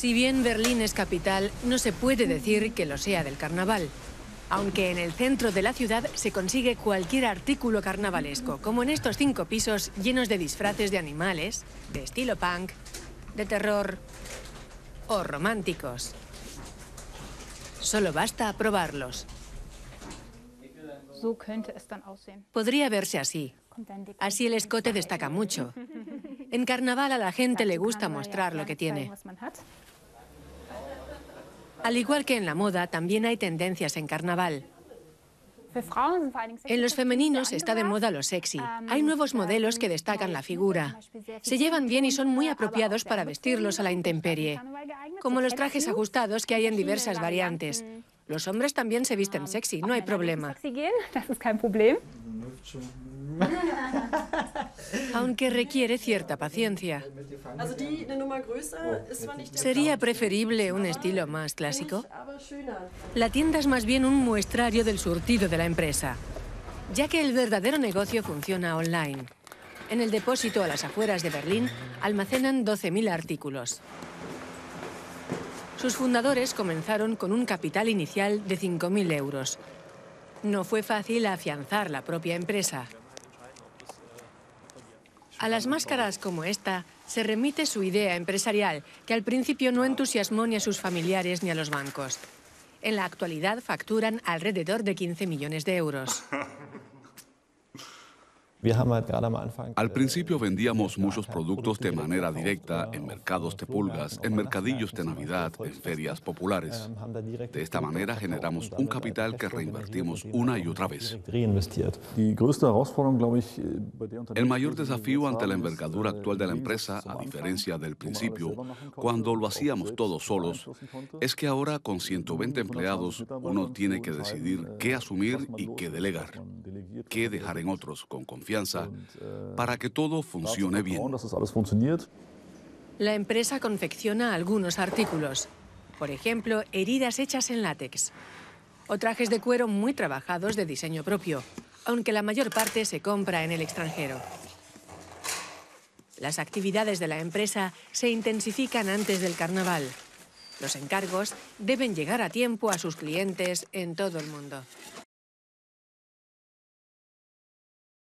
Si bien Berlín es capital, no se puede decir que lo sea del carnaval. Aunque en el centro de la ciudad se consigue cualquier artículo carnavalesco, como en estos 5 pisos llenos de disfraces de animales, de estilo punk, de terror o románticos. Solo basta probarlos. Podría verse así. Así el escote destaca mucho. En carnaval a la gente le gusta mostrar lo que tiene. Al igual que en la moda, también hay tendencias en carnaval. En los femeninos está de moda lo sexy. Hay nuevos modelos que destacan la figura. Se llevan bien y son muy apropiados para vestirlos a la intemperie, como los trajes ajustados que hay en diversas variantes. Los hombres también se visten sexy, no hay problema. Aunque requiere cierta paciencia. ¿Sería preferible un estilo más clásico? La tienda es más bien un muestrario del surtido de la empresa, ya que el verdadero negocio funciona online. En el depósito a las afueras de Berlín almacenan 12.000 artículos. Sus fundadores comenzaron con un capital inicial de 5.000 euros. No fue fácil afianzar la propia empresa. A las máscaras como esta se remite su idea empresarial, que al principio no entusiasmó ni a sus familiares ni a los bancos. En la actualidad facturan alrededor de 15 millones de euros. Al principio vendíamos muchos productos de manera directa en mercados de pulgas, en mercadillos de Navidad, en ferias populares. De esta manera generamos un capital que reinvertimos una y otra vez. El mayor desafío ante la envergadura actual de la empresa, a diferencia del principio, cuando lo hacíamos todos solos, es que ahora con 120 empleados uno tiene que decidir qué asumir y qué delegar, qué dejar en otros con confianza para que todo funcione bien. La empresa confecciona algunos artículos. Por ejemplo, heridas hechas en látex. O trajes de cuero muy trabajados de diseño propio, aunque la mayor parte se compra en el extranjero. Las actividades de la empresa se intensifican antes del carnaval. Los encargos deben llegar a tiempo a sus clientes en todo el mundo.